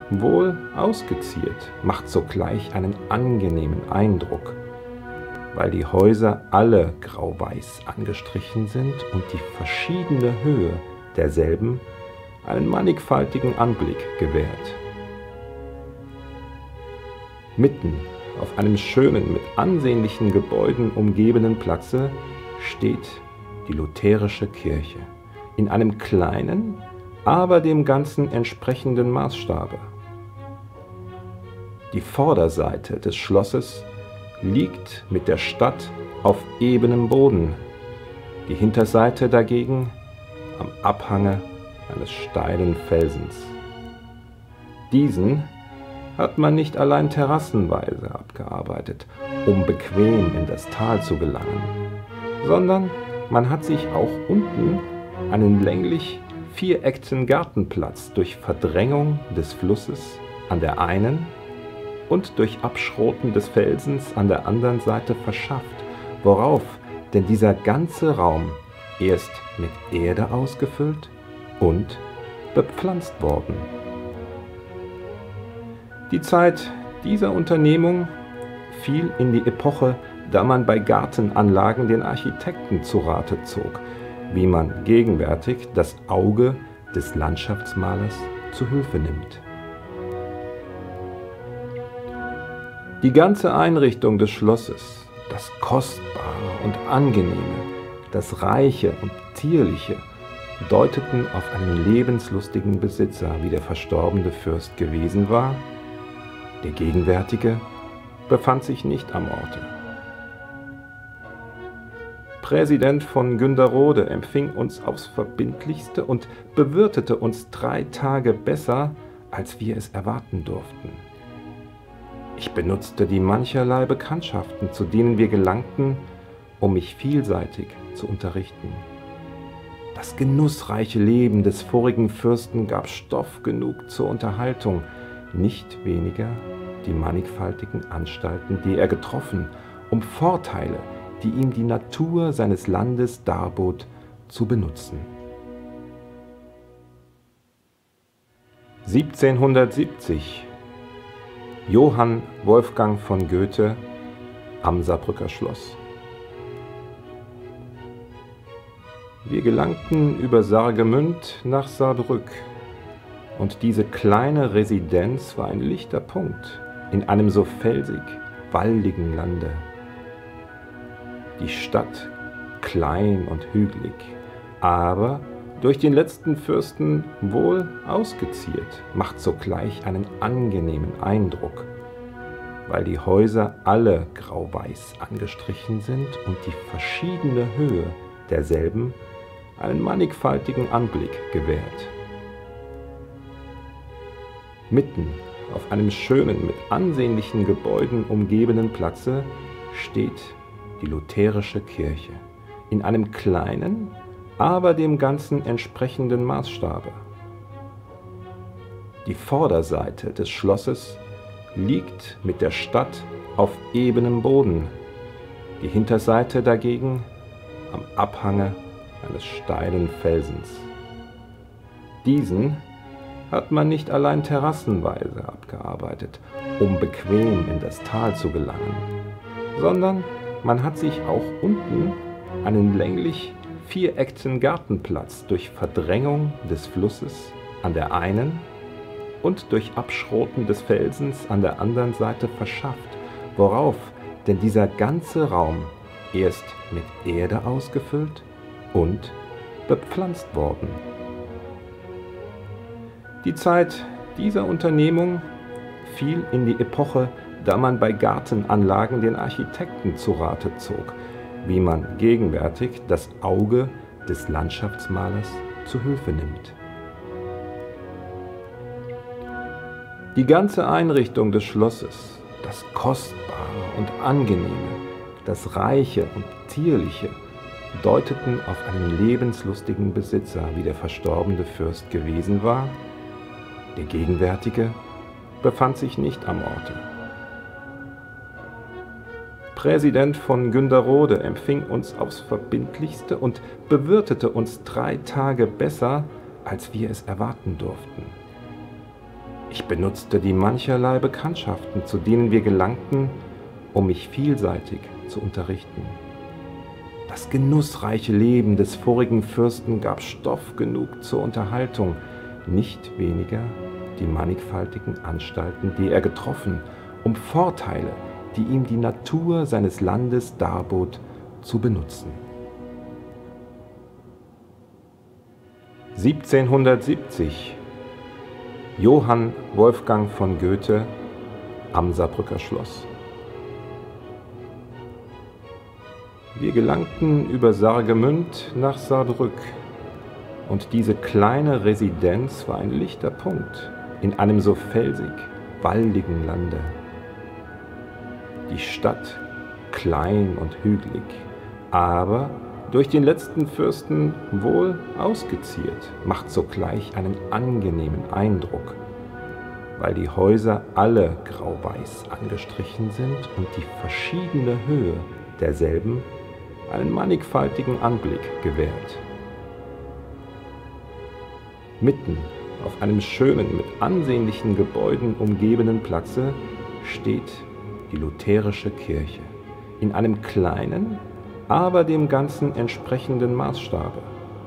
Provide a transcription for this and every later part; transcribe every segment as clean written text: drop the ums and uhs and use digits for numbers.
wohl ausgeziert, macht sogleich einen angenehmen Eindruck, weil die Häuser alle grau-weiß angestrichen sind und die verschiedene Höhe derselben einen mannigfaltigen Anblick gewährt. Mitten auf einem schönen, mit ansehnlichen Gebäuden umgebenen Platze steht die lutherische Kirche, in einem kleinen, aber dem Ganzen entsprechenden Maßstabe. Die Vorderseite des Schlosses liegt mit der Stadt auf ebenem Boden, die Hinterseite dagegen am Abhange eines steilen Felsens. Diesen hat man nicht allein terrassenweise abgearbeitet, um bequem in das Tal zu gelangen, sondern man hat sich auch unten einen länglich viereckten Gartenplatz durch Verdrängung des Flusses an der einen und durch Abschroten des Felsens an der anderen Seite verschafft, worauf denn dieser ganze Raum erst mit Erde ausgefüllt und bepflanzt worden. Die Zeit dieser Unternehmung fiel in die Epoche, da man bei Gartenanlagen den Architekten zu Rate zog, wie man gegenwärtig das Auge des Landschaftsmalers zu Hilfe nimmt. Die ganze Einrichtung des Schlosses, das Kostbare und Angenehme, das Reiche und Zierliche, deuteten auf einen lebenslustigen Besitzer, wie der verstorbene Fürst gewesen war. Der gegenwärtige befand sich nicht am Orte. Präsident von Günderrode empfing uns aufs Verbindlichste und bewirtete uns 3 Tage besser, als wir es erwarten durften. Ich benutzte die mancherlei Bekanntschaften, zu denen wir gelangten, um mich vielseitig zu unterrichten. Das genussreiche Leben des vorigen Fürsten gab Stoff genug zur Unterhaltung, nicht weniger die mannigfaltigen Anstalten, die er getroffen, um Vorteile, die ihm die Natur seines Landes darbot, zu benutzen. 1770 Johann Wolfgang von Goethe am Saarbrücker Schloss. Wir gelangten über Saargemünd nach Saarbrück, und diese kleine Residenz war ein lichter Punkt in einem so felsig, waldigen Lande. Die Stadt klein und hügelig, aber durch den letzten Fürsten wohl ausgeziert, macht sogleich einen angenehmen Eindruck, weil die Häuser alle grau-weiß angestrichen sind und die verschiedene Höhe derselben einen mannigfaltigen Anblick gewährt. Mitten auf einem schönen, mit ansehnlichen Gebäuden umgebenen Platze steht die lutherische Kirche, in einem kleinen, aber dem Ganzen entsprechenden Maßstabe. Die Vorderseite des Schlosses liegt mit der Stadt auf ebenem Boden, die Hinterseite dagegen am Abhange eines steilen Felsens. Diesen hat man nicht allein terrassenweise abgearbeitet, um bequem in das Tal zu gelangen, sondern man hat sich auch unten einen länglich viereckten Gartenplatz durch Verdrängung des Flusses an der einen und durch Abschroten des Felsens an der anderen Seite verschafft, worauf denn dieser ganze Raum erst mit Erde ausgefüllt und bepflanzt worden. Die Zeit dieser Unternehmung fiel in die Epoche, da man bei Gartenanlagen den Architekten zu Rate zog, wie man gegenwärtig das Auge des Landschaftsmalers zu Hilfe nimmt. Die ganze Einrichtung des Schlosses, das Kostbare und Angenehme, das Reiche und Zierliche, deuteten auf einen lebenslustigen Besitzer, wie der verstorbene Fürst gewesen war. Der gegenwärtige befand sich nicht am Orte. Präsident von Günderrode empfing uns aufs Verbindlichste und bewirtete uns 3 Tage besser, als wir es erwarten durften. Ich benutzte die mancherlei Bekanntschaften, zu denen wir gelangten, um mich vielseitig zu unterrichten. Das genussreiche Leben des vorigen Fürsten gab Stoff genug zur Unterhaltung, nicht weniger die mannigfaltigen Anstalten, die er getroffen, um Vorteile, die ihm die Natur seines Landes darbot, zu benutzen. 1770 Johann Wolfgang von Goethe am Saarbrücker Schloss. Wir gelangten über Sargemünd nach Saarbrück, und diese kleine Residenz war ein lichter Punkt in einem so felsig, waldigen Lande. Die Stadt klein und hügelig, aber durch den letzten Fürsten wohl ausgeziert, macht sogleich einen angenehmen Eindruck, weil die Häuser alle grau-weiß angestrichen sind und die verschiedene Höhe derselben einen mannigfaltigen Anblick gewährt. Mitten auf einem schönen, mit ansehnlichen Gebäuden umgebenen Platze steht die lutherische Kirche in einem kleinen, aber dem Ganzen entsprechenden Maßstabe.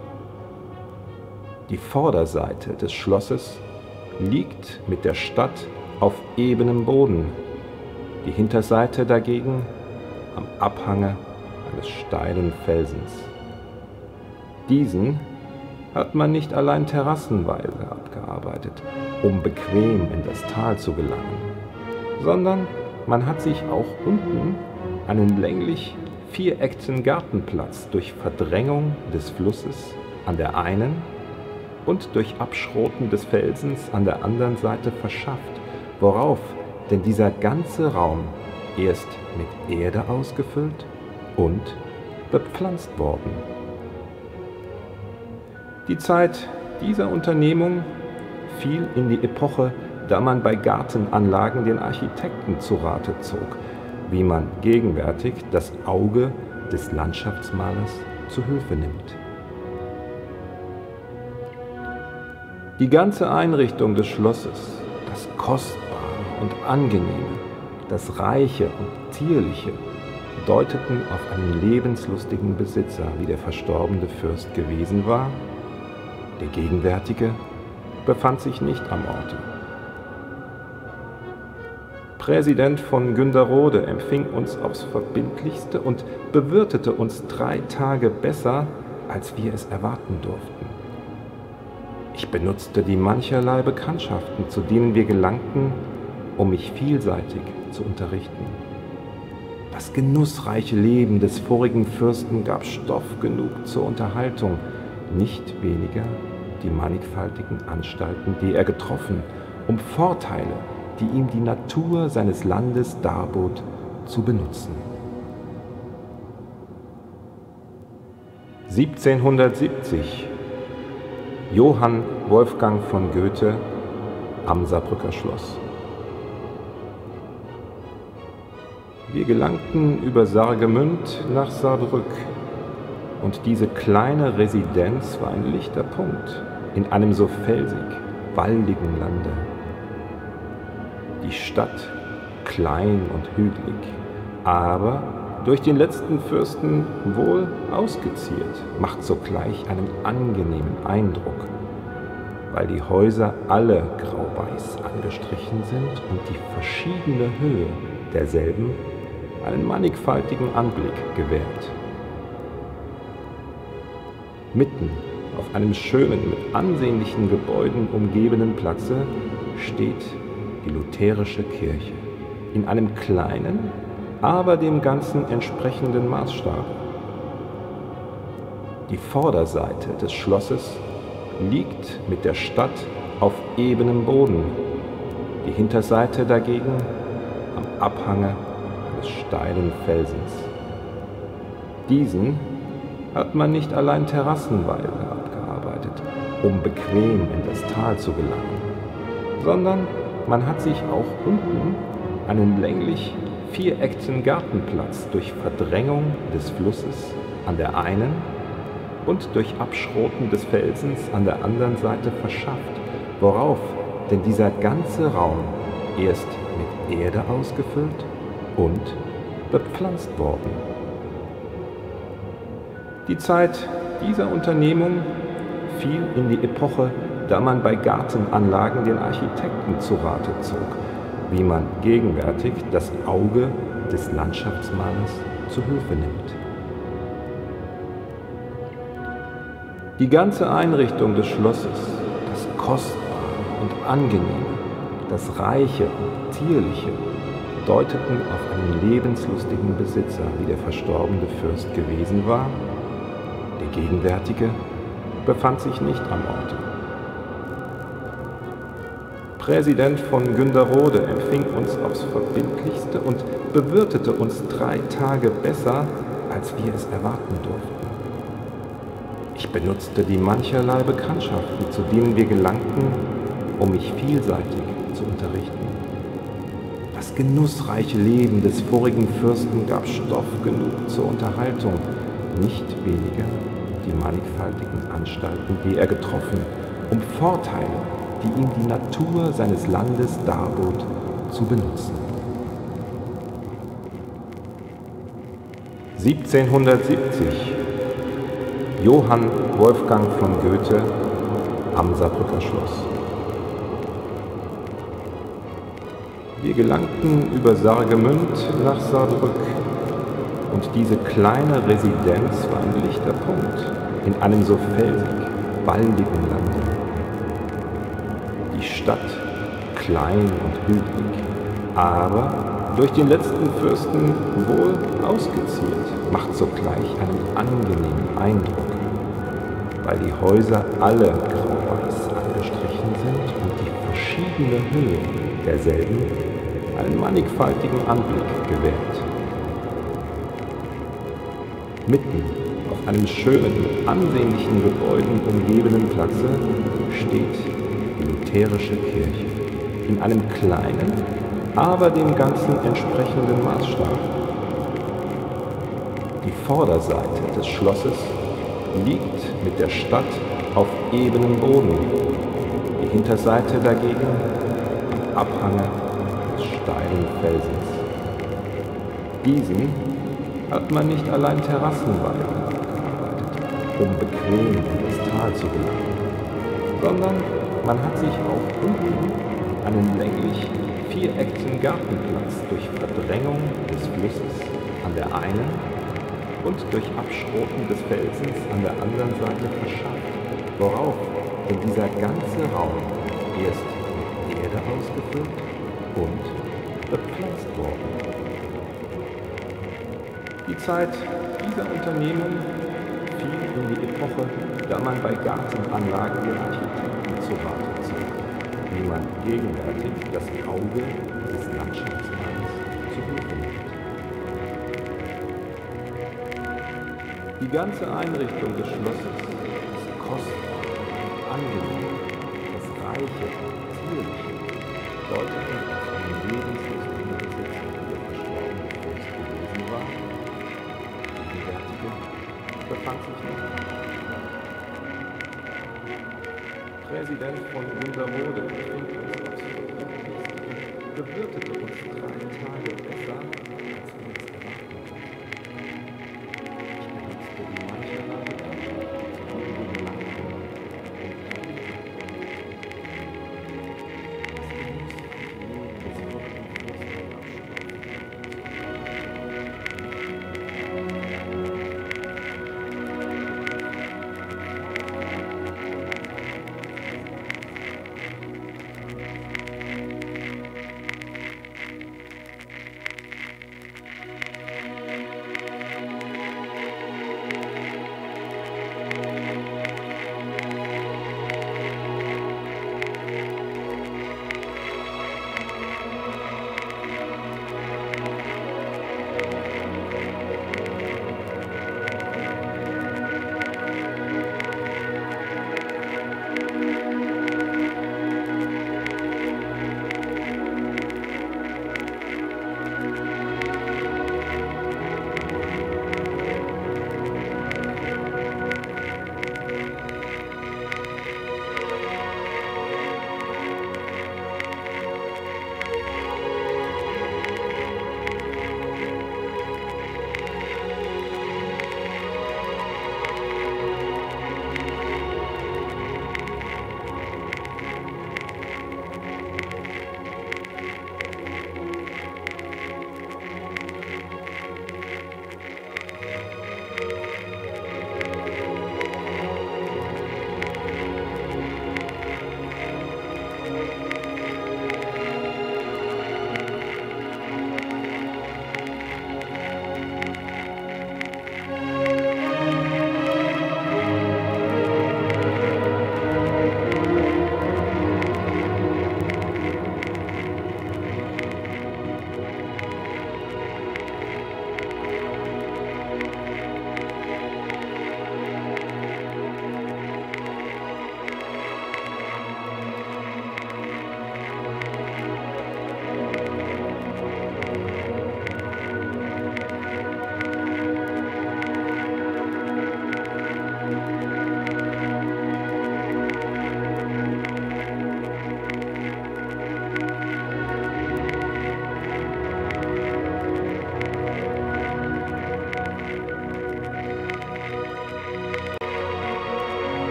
Die Vorderseite des Schlosses liegt mit der Stadt auf ebenem Boden, die Hinterseite dagegen am Abhange eines steilen Felsens. Diesen hat man nicht allein terrassenweise abgearbeitet, um bequem in das Tal zu gelangen, sondern man hat sich auch unten einen länglich viereckten Gartenplatz durch Verdrängung des Flusses an der einen und durch Abschroten des Felsens an der anderen Seite verschafft, worauf denn dieser ganze Raum erst mit Erde ausgefüllt und bepflanzt worden. Die Zeit dieser Unternehmung fiel in die Epoche, da man bei Gartenanlagen den Architekten zu Rate zog, wie man gegenwärtig das Auge des Landschaftsmalers zu Hilfe nimmt. Die ganze Einrichtung des Schlosses, das Kostbare und Angenehme, das Reiche und Zierliche, deuteten auf einen lebenslustigen Besitzer, wie der verstorbene Fürst gewesen war. Der gegenwärtige befand sich nicht am Orte. Präsident von Günderode empfing uns aufs Verbindlichste und bewirtete uns 3 Tage besser, als wir es erwarten durften. Ich benutzte die mancherlei Bekanntschaften, zu denen wir gelangten, um mich vielseitig zu unterrichten. Das genussreiche Leben des vorigen Fürsten gab Stoff genug zur Unterhaltung, nicht weniger die mannigfaltigen Anstalten, die er getroffen, um Vorteile, die ihm die Natur seines Landes darbot, zu benutzen. 1770 Johann Wolfgang von Goethe am Saarbrücker Schloss. Wir gelangten über Sargemünd nach Saarbrück, und diese kleine Residenz war ein lichter Punkt in einem so felsig, waldigen Lande. Die Stadt klein und hügelig, aber durch den letzten Fürsten wohl ausgeziert, macht sogleich einen angenehmen Eindruck, weil die Häuser alle grau-weiß angestrichen sind und die verschiedene Höhe derselben einen mannigfaltigen Anblick gewährt. Mitten auf einem schönen, mit ansehnlichen Gebäuden umgebenen Platze steht die lutherische Kirche in einem kleinen, aber dem Ganzen entsprechenden Maßstab. Die Vorderseite des Schlosses liegt mit der Stadt auf ebenem Boden, die Hinterseite dagegen am Abhange eines steilen Felsens. Diesen hat man nicht allein terrassenweise abgearbeitet, um bequem in das Tal zu gelangen, sondern man hat sich auch unten einen länglich viereckten Gartenplatz durch Verdrängung des Flusses an der einen und durch Abschroten des Felsens an der anderen Seite verschafft, worauf denn dieser ganze Raum erst mit Erde ausgefüllt und bepflanzt worden. Die Zeit dieser Unternehmung fiel in die Epoche, da man bei Gartenanlagen den Architekten zu Rate zog, wie man gegenwärtig das Auge des Landschaftsmalers zu Hilfe nimmt. Die ganze Einrichtung des Schlosses, das Kostbare und Angenehme, das Reiche und Zierliche, deuteten auf einen lebenslustigen Besitzer, wie der verstorbene Fürst gewesen war. Der gegenwärtige befand sich nicht am Orte. Präsident von Günderrode empfing uns aufs Verbindlichste und bewirtete uns 3 Tage besser, als wir es erwarten durften. Ich benutzte die mancherlei Bekanntschaften, zu denen wir gelangten, um mich vielseitig zu unterrichten. Das genussreiche Leben des vorigen Fürsten gab Stoff genug zur Unterhaltung, nicht weniger die mannigfaltigen Anstalten, die er getroffen, um Vorteile, die ihm die Natur seines Landes darbot, zu benutzen. 1770 Johann Wolfgang von Goethe am Saarbrücker Schloss. Wir gelangten über Sargemünd nach Saarbrück und diese kleine Residenz war ein lichter Punkt in einem so felsig, waldigen Lande. Die Stadt klein und hügelig, aber durch den letzten Fürsten wohl ausgeziert, macht sogleich einen angenehmen Eindruck, weil die Häuser alle grau-weiß angestrichen sind und die verschiedene Höhe derselben einen mannigfaltigen Anblick gewährt. Mitten auf einem schönen, mit ansehnlichen Gebäuden umgebenen Platze steht die lutherische Kirche in einem kleinen, aber dem Ganzen entsprechenden Maßstab. Die Vorderseite des Schlosses liegt mit der Stadt auf ebenem Boden, die Hinterseite dagegen am Abhange des steilen Felsens. Diesen hat man nicht allein terrassenweise gearbeitet, um bequem in das Tal zu gelangen, sondern man hat sich auch unten einen länglich viereckigen Gartenplatz durch Verdrängung des Flusses an der einen und durch Abschroten des Felsens an der anderen Seite verschafft, worauf denn dieser ganze Raum erst mit Erde ausgefüllt und bepflanzt worden. Die Zeit dieser Unternehmung fiel in die Epoche, da man bei Gartenanlagen den Architekten zu Rate zog, wie man gegenwärtig das Auge des Landschaftsmalers zu Hilfe nimmt. Die ganze Einrichtung des Schlosses ist kostbar, angenehm, das Reiche, Zierliche, deutete auf einen lebenslustigen Besitzer, der verstorbene Fürst gewesen war. Der gegenwärtige befand sich nicht am Präsident von Günderrode empfing uns aufs Verbindlichste und bewirtete uns 3 Tage besser, als wir es erwarten durften. Ich benutzte die mancherlei Bekanntschaften, zu denen wir gelangten, um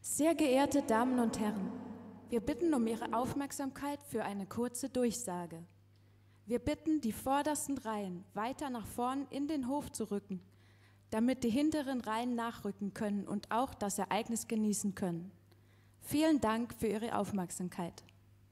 Sehr geehrte Damen und Herren, wir bitten um Ihre Aufmerksamkeit für eine kurze Durchsage. Wir bitten, die vordersten Reihen weiter nach vorn in den Hof zu rücken, damit die hinteren Reihen nachrücken können und auch das Ereignis genießen können. Vielen Dank für Ihre Aufmerksamkeit.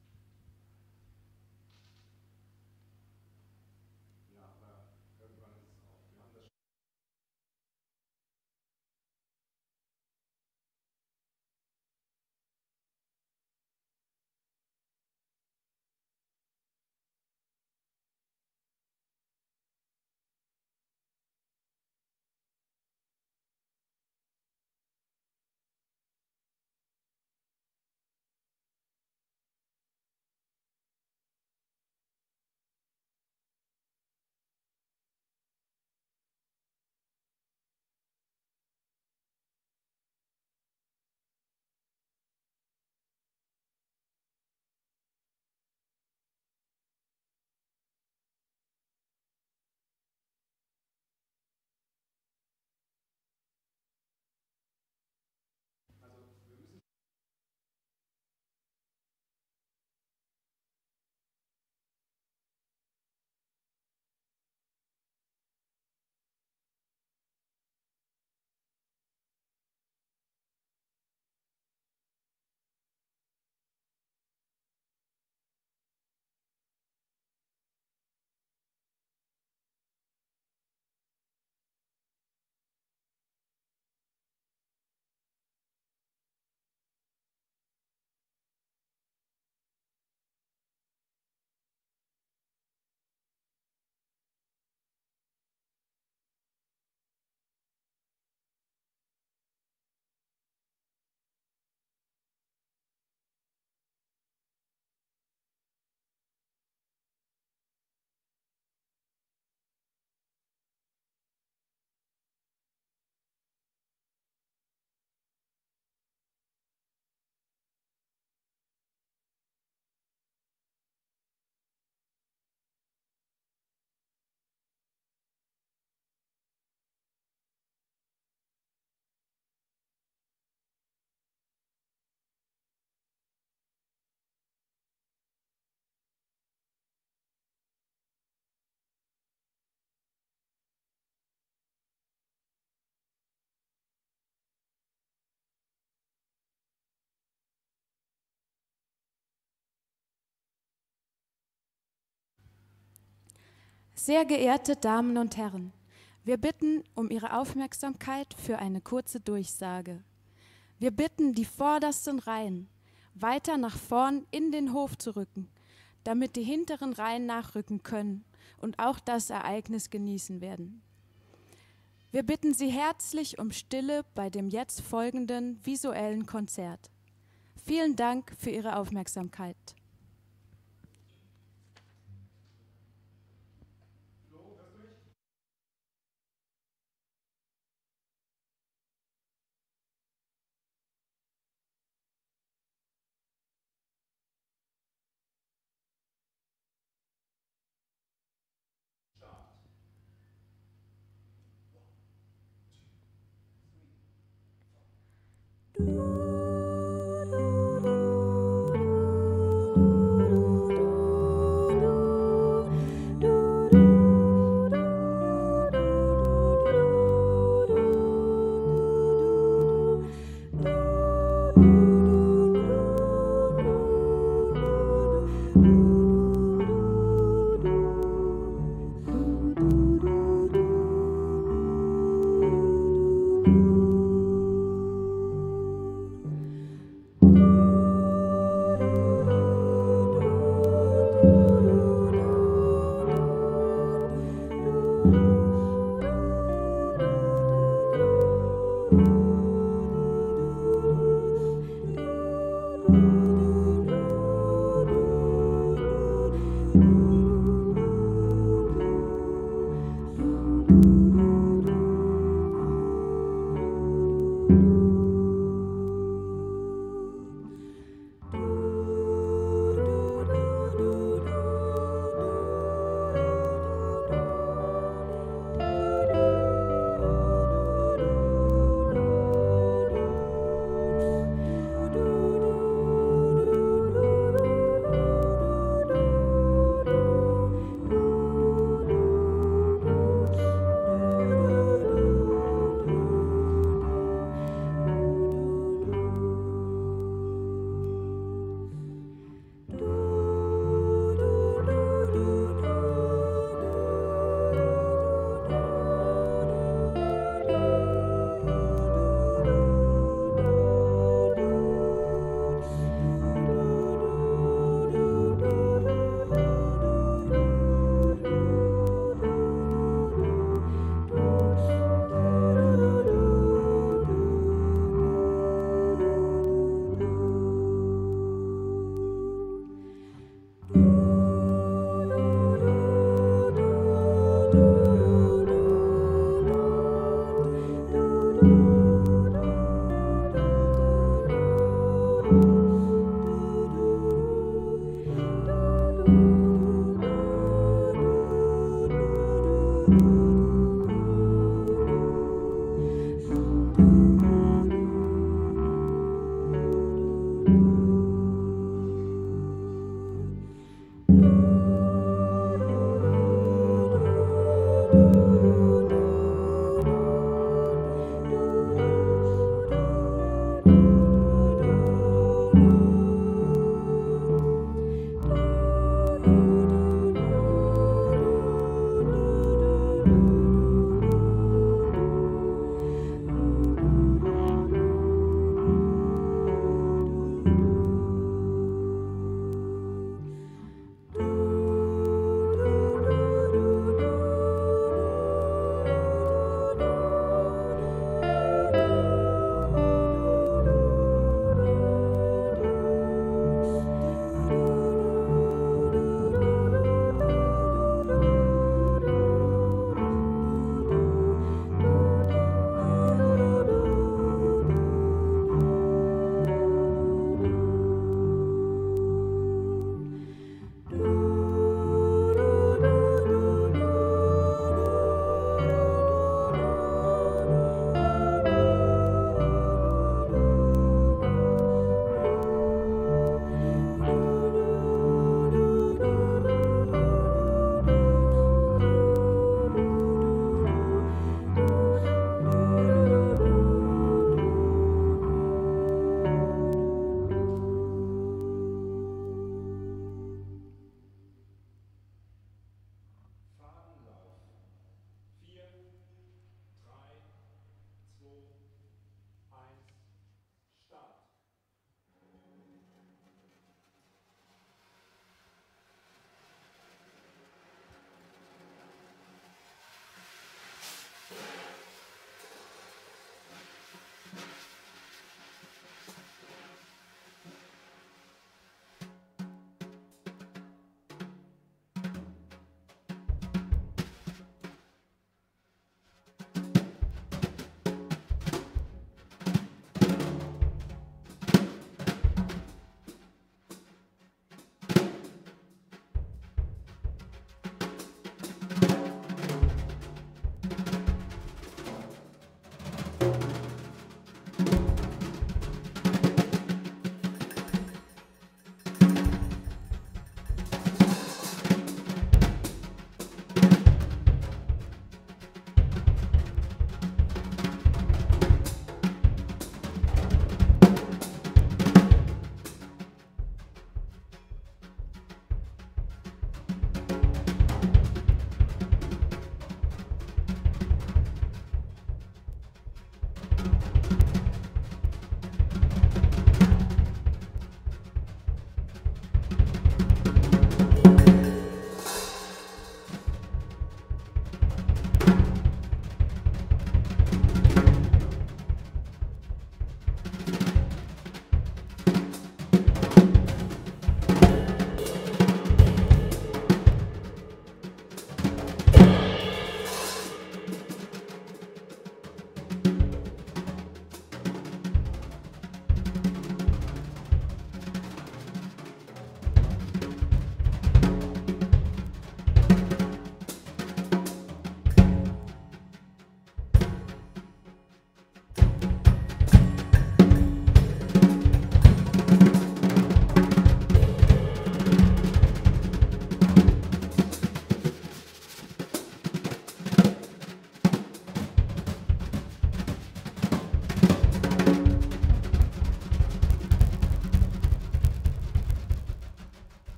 Sehr geehrte Damen und Herren, wir bitten um Ihre Aufmerksamkeit für eine kurze Durchsage. Wir bitten, die vordersten Reihen weiter nach vorn in den Hof zu rücken, damit die hinteren Reihen nachrücken können und auch das Ereignis genießen werden. Wir bitten Sie herzlich um Stille bei dem jetzt folgenden visuellen Konzert. Vielen Dank für Ihre Aufmerksamkeit.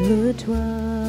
le toit.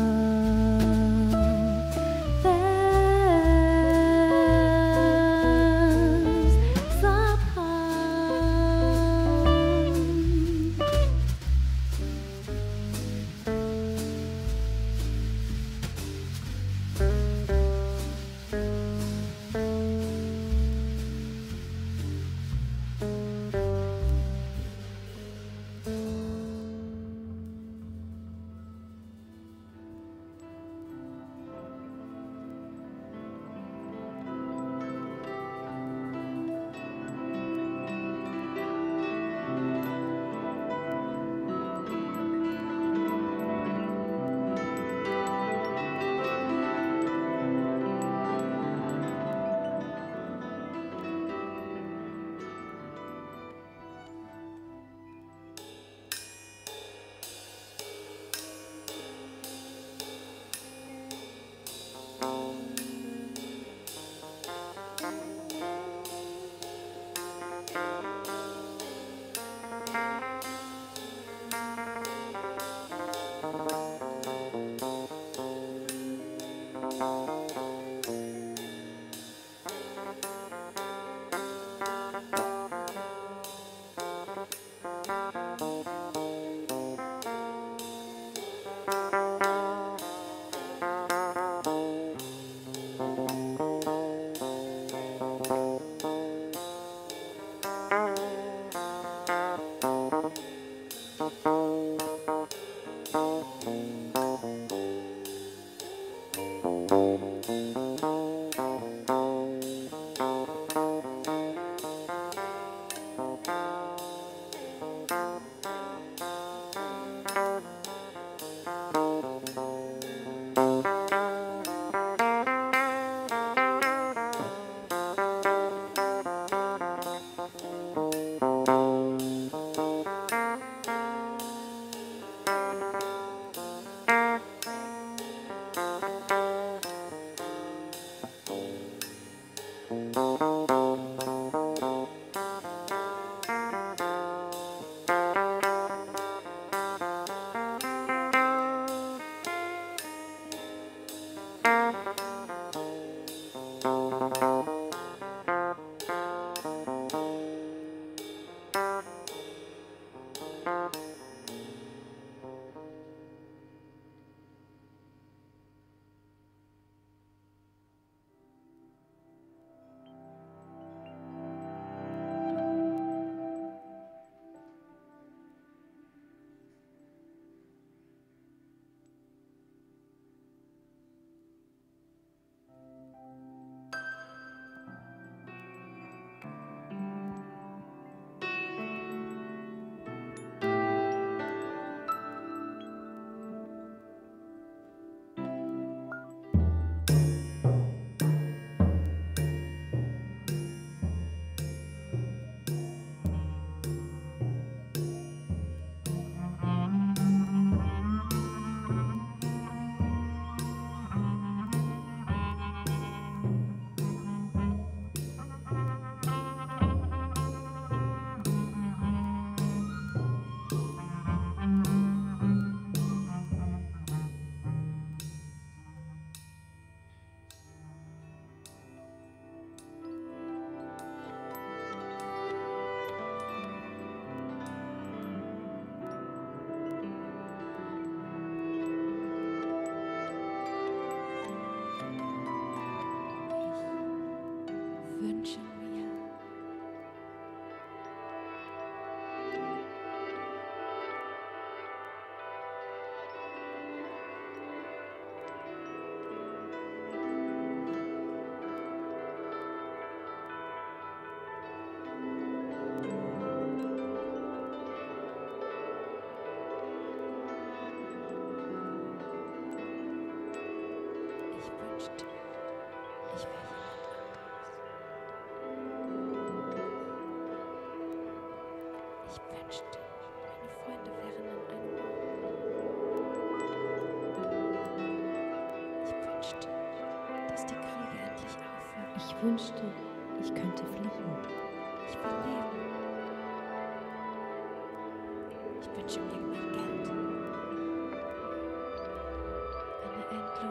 Ich wünschte, ich könnte fliegen. Ich will leben. Ich wünsche mir mehr Geld.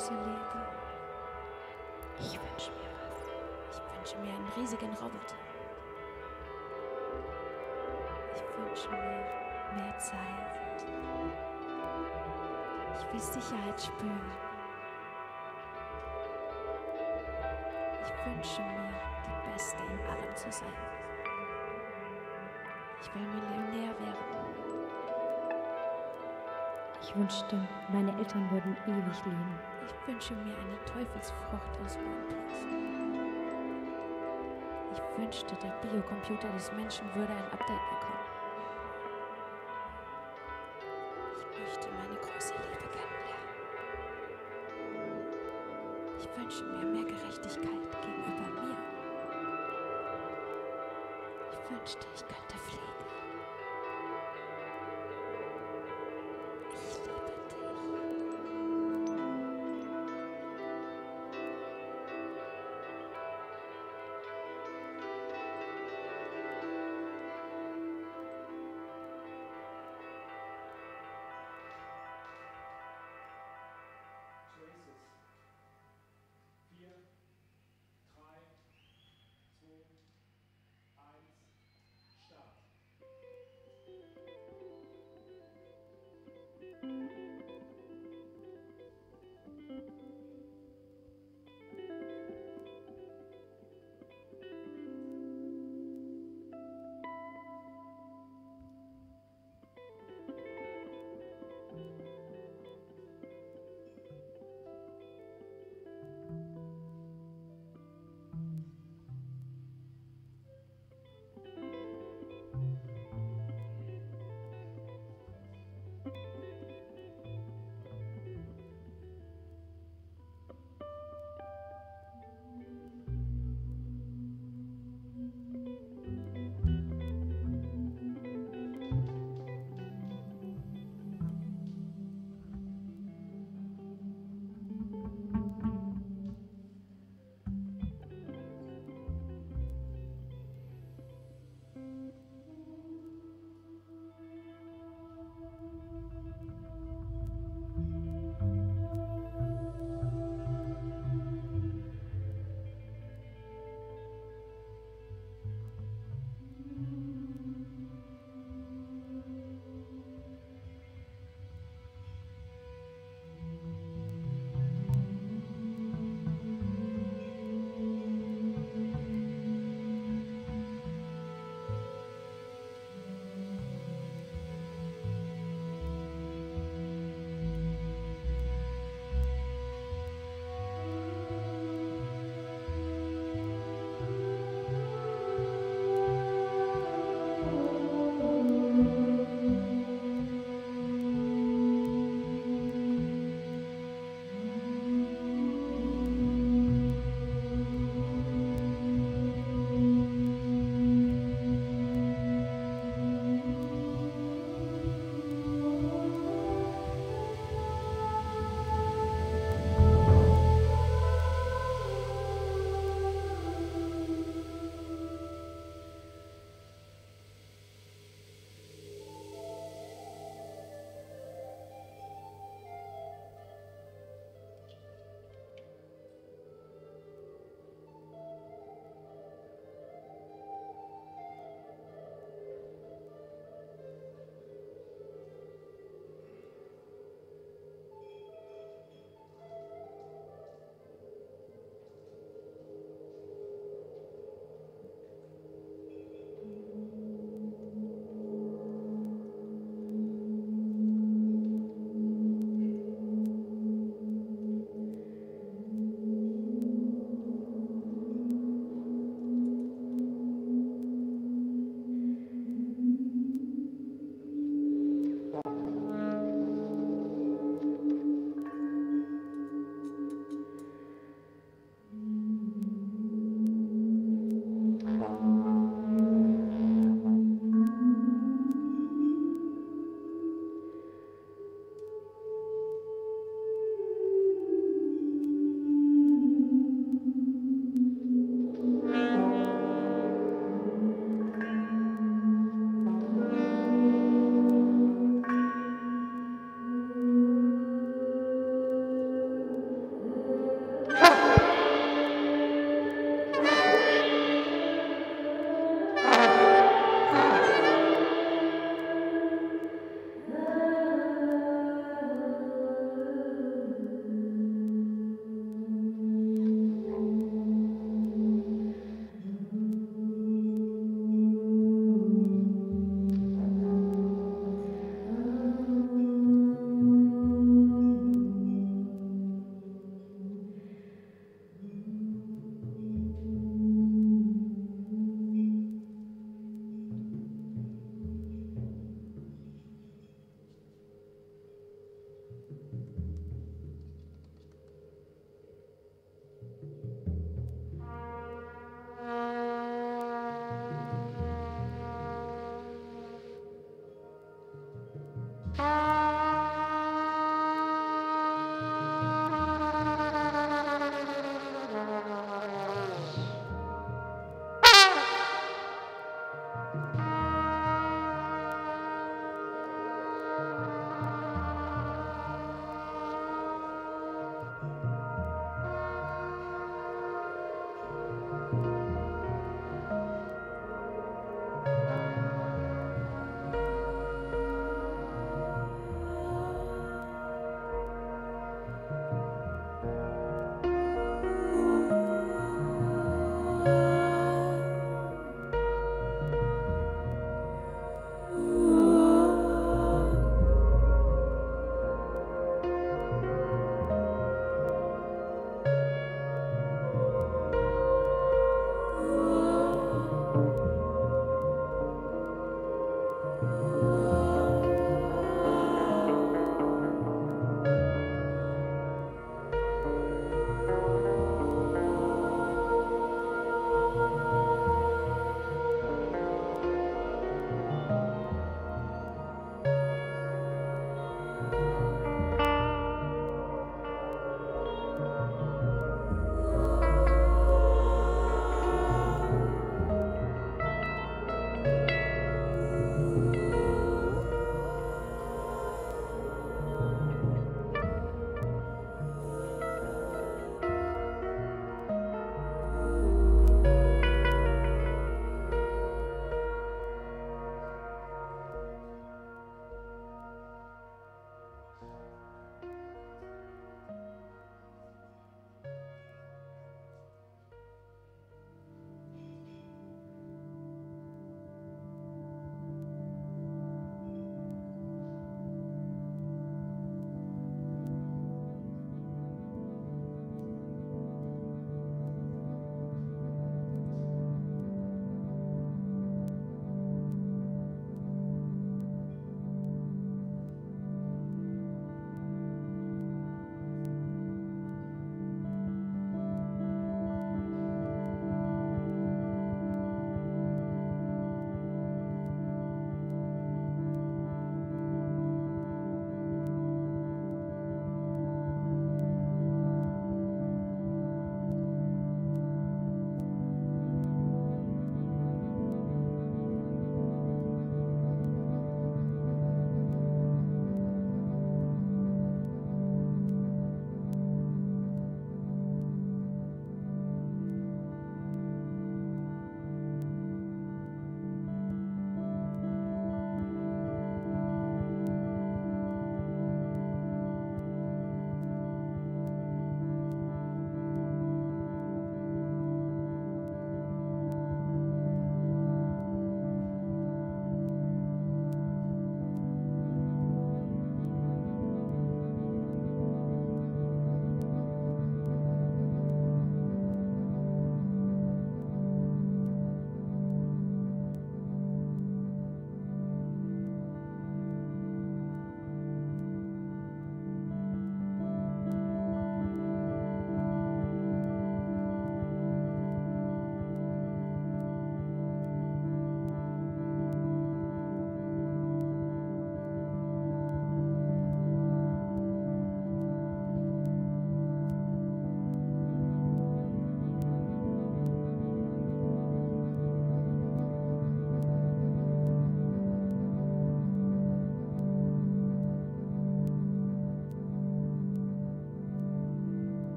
große Liebe. Ich wünsche mir was. Ich wünsche mir einen riesigen Roboter. Ich wünsche mir mehr Zeit. Ich will Sicherheit spüren. Ich wünsche mir, die Beste in allem zu sein. Ich will Millionär werden. Ich wünschte, meine Eltern würden ewig leben. Ich wünsche mir eine Teufelsfrucht aus OnePlus. Ich wünschte, der Biocomputer des Menschen würde ein Update bekommen. Ich möchte meine große Liebe kennenlernen. Ich wünsche mir mehr Gerechtigkeit gegenüber mir. Ich wünschte, ich könnte fliegen. Ich liebe dich. Traces. 4, 3, 2, 1, Start.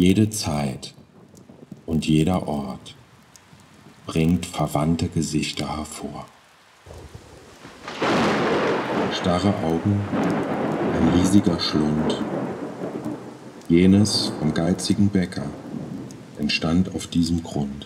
Jede Zeit und jeder Ort bringt verwandte Gesichter hervor. Starre Augen, ein riesiger Schlund. Jenes vom geizigen Bäcker entstand auf diesem Grund.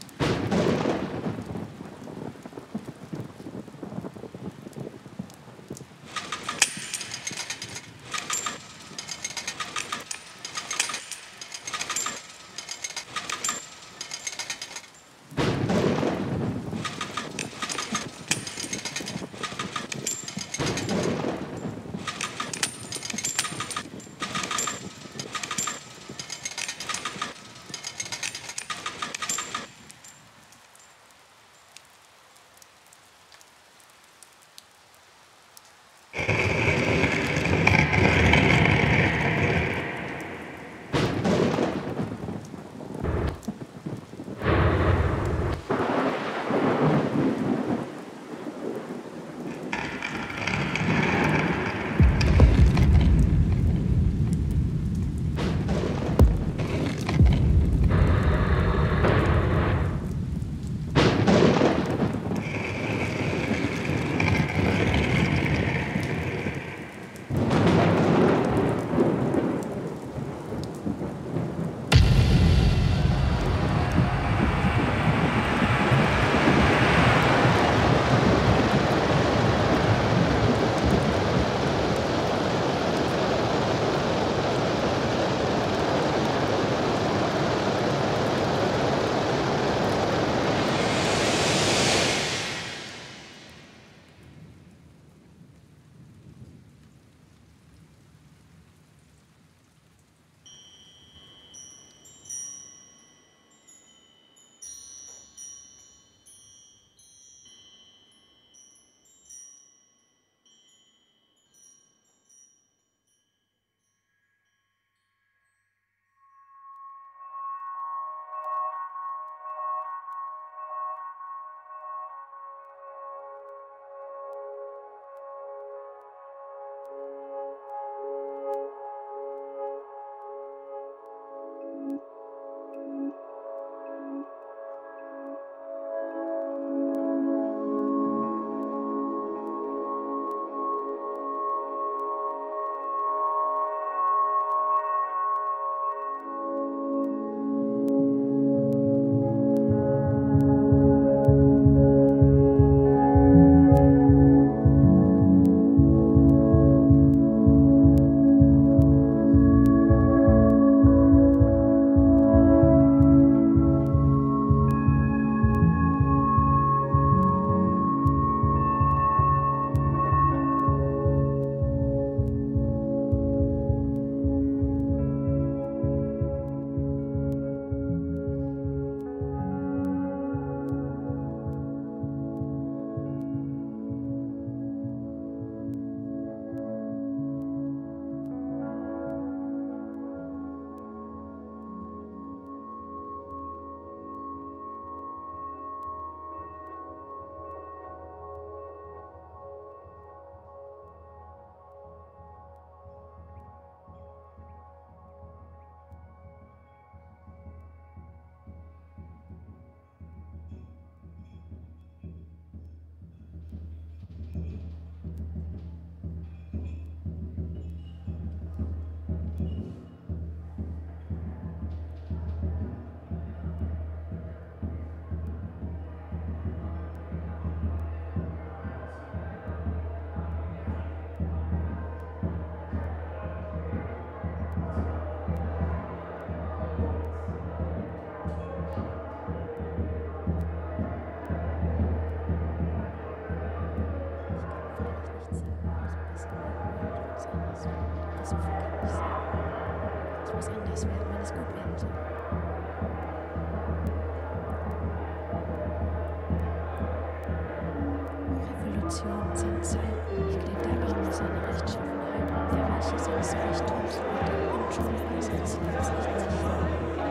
Revolutionen sind Zeiten, in denen der Arme seine Rechtschaffenheit und der Reiche seines Reichtums und der Unschuld seines Ziels nicht sich vor.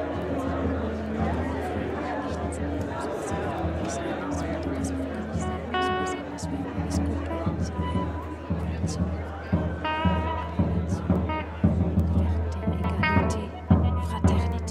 Nicht sein, muss was vergänglich sein, es wird etwas vergänglich sein, es muss etwas werden, wenn es gut werden soll. Revolution. Liberté, Egalité, Fraternité.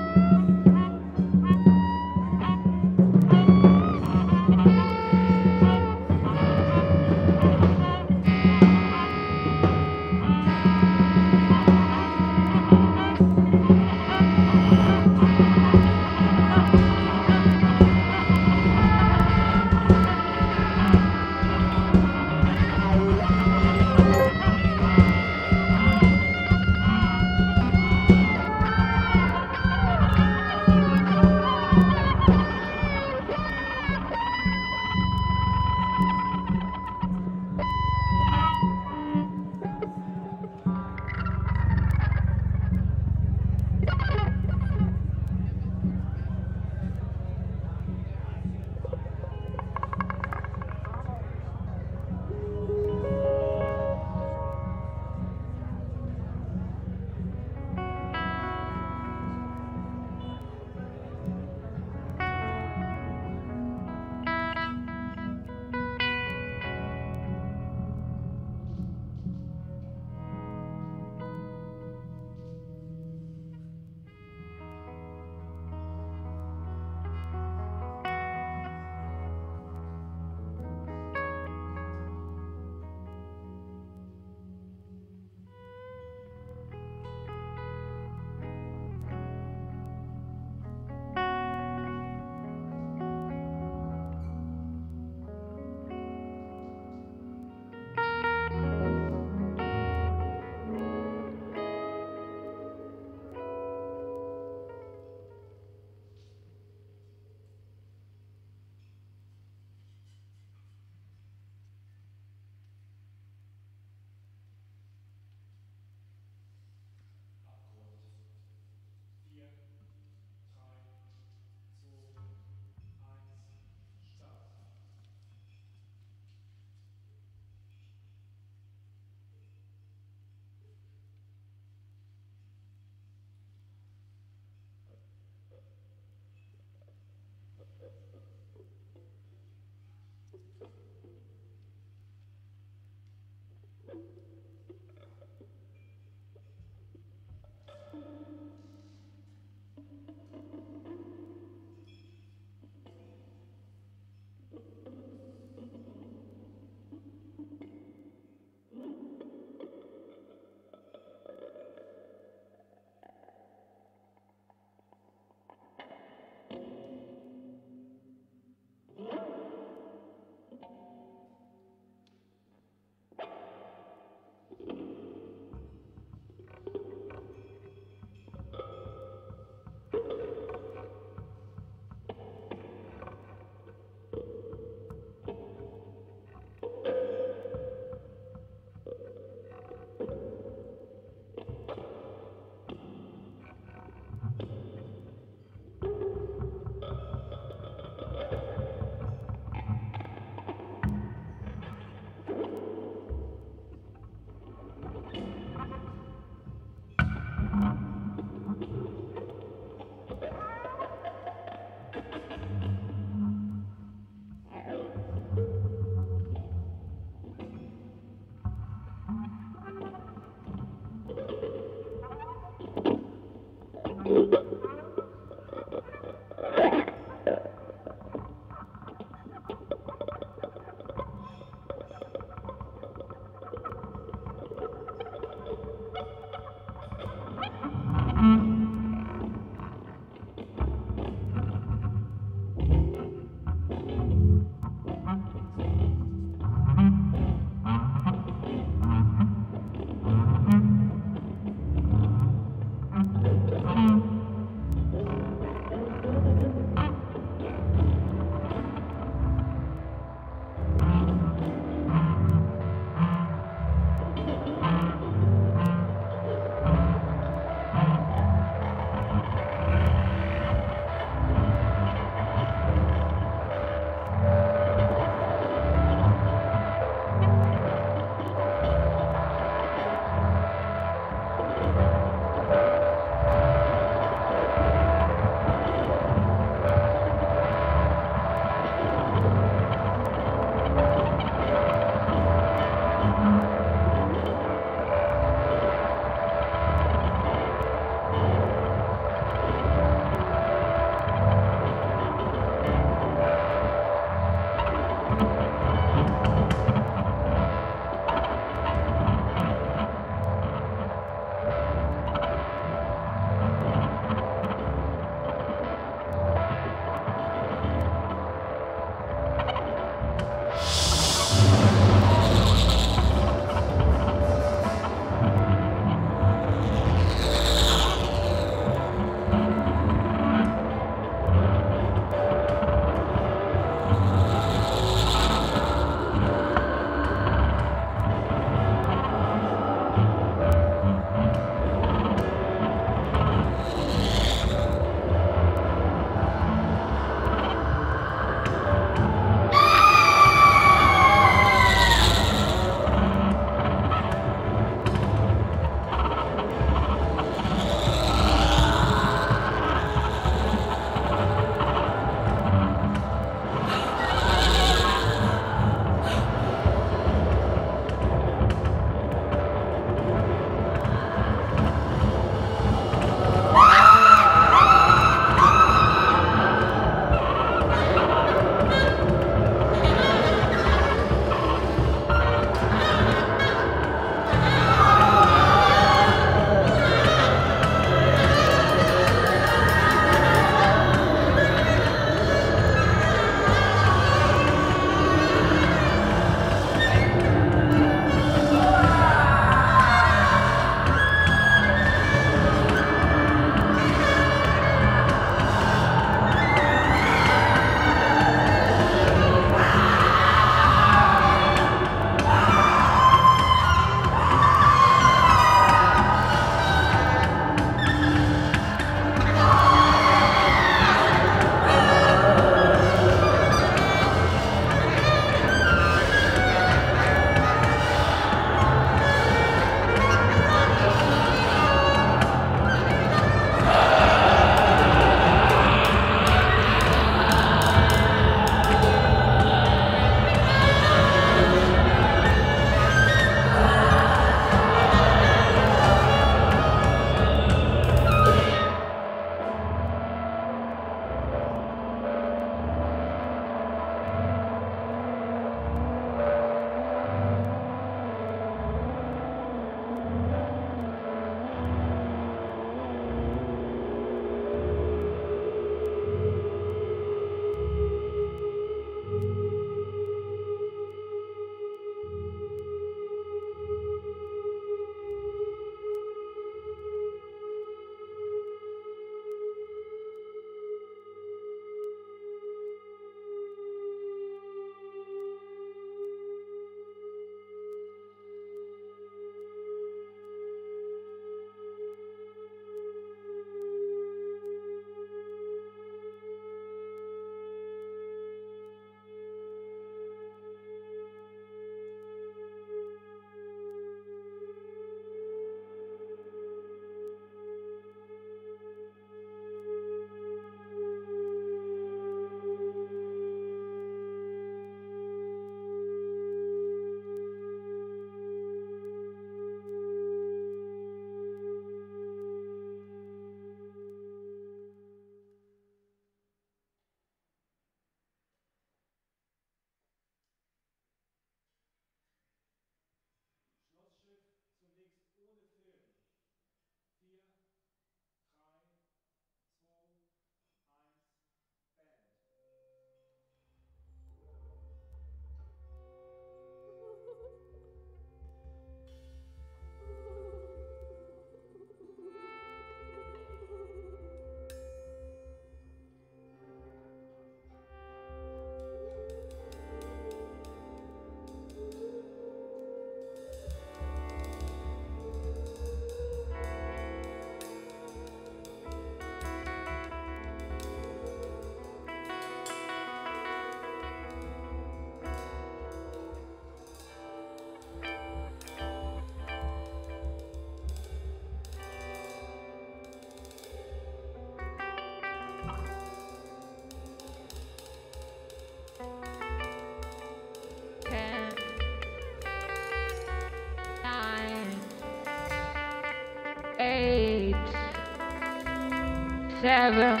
7,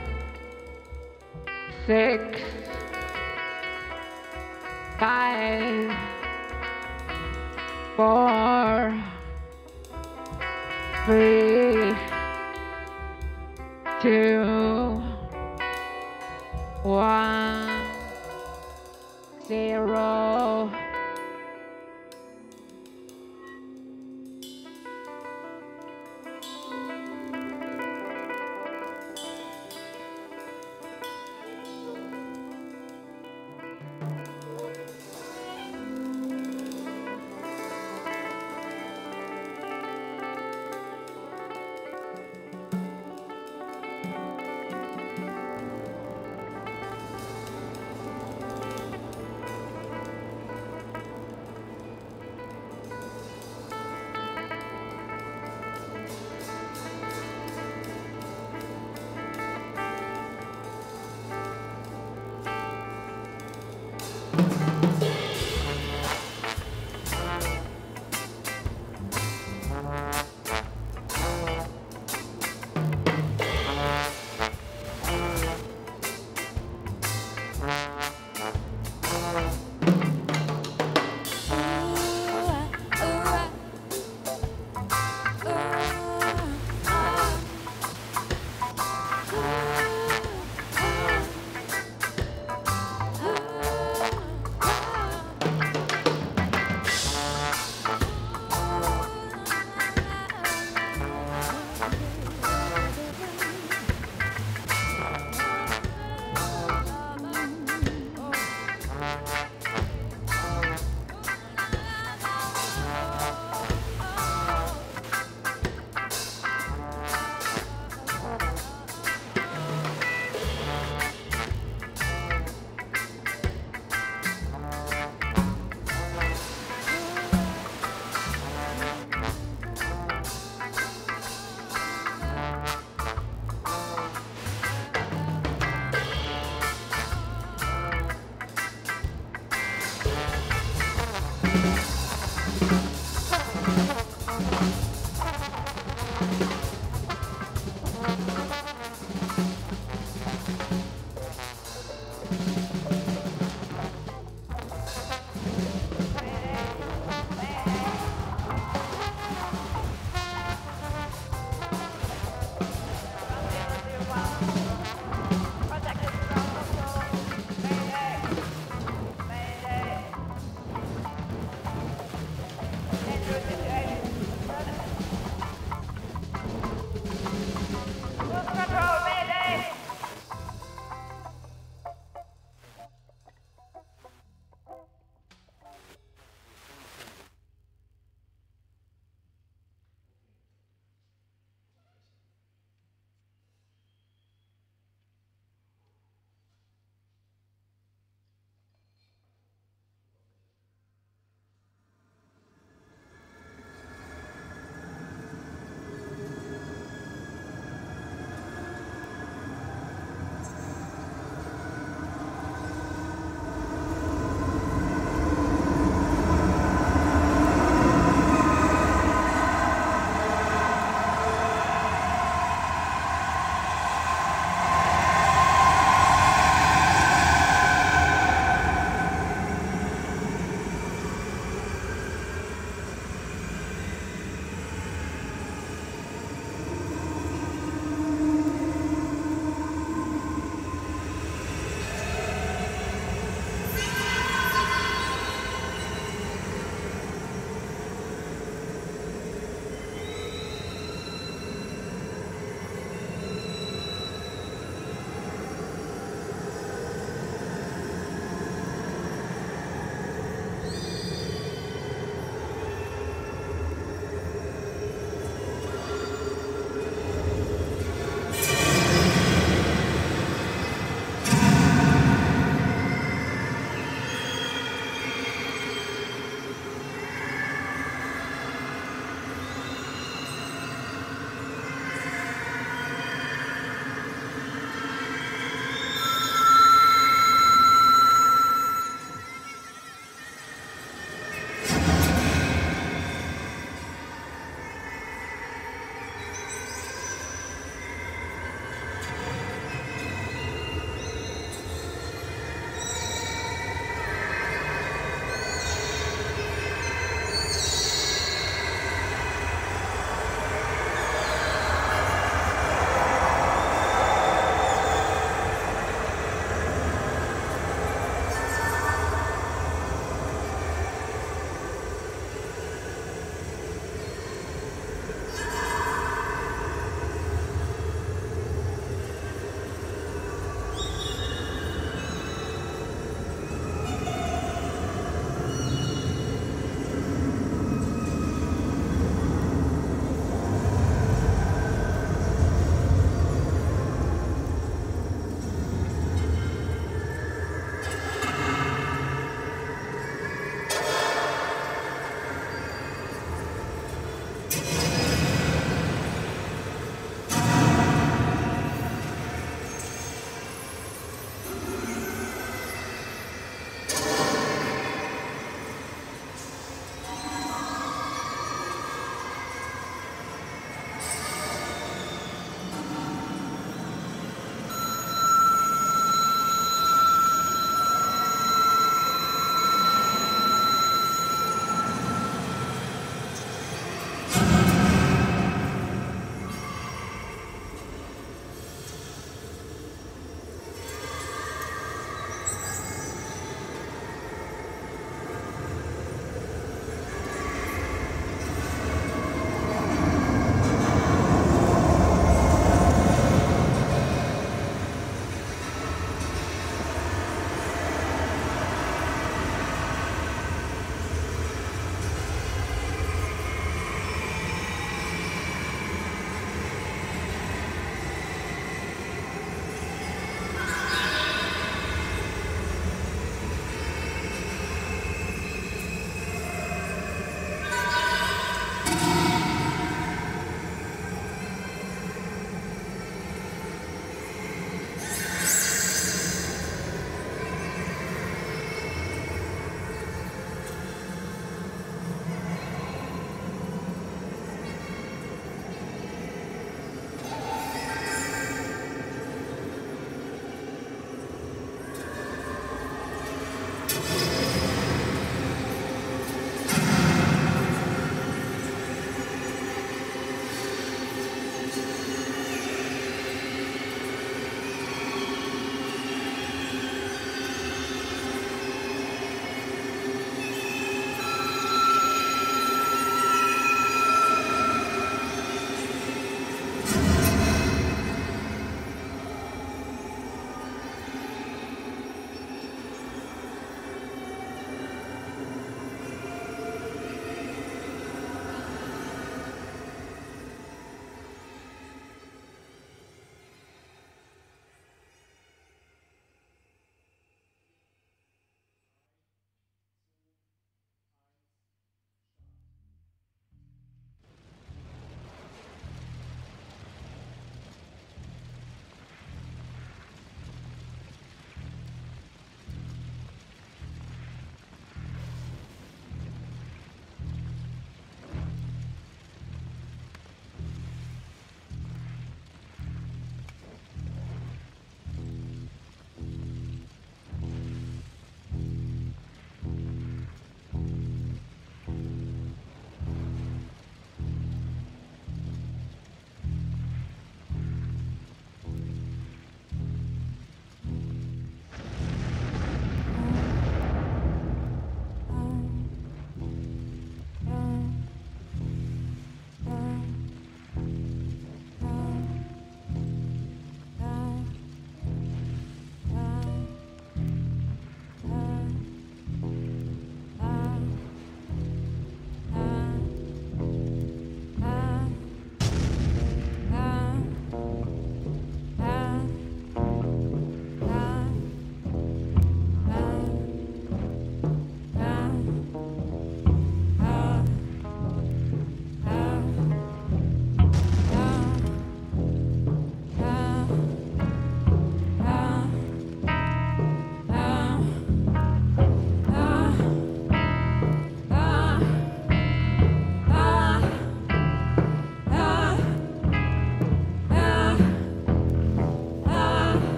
6, 5, 4, 3, 2, 1, 0.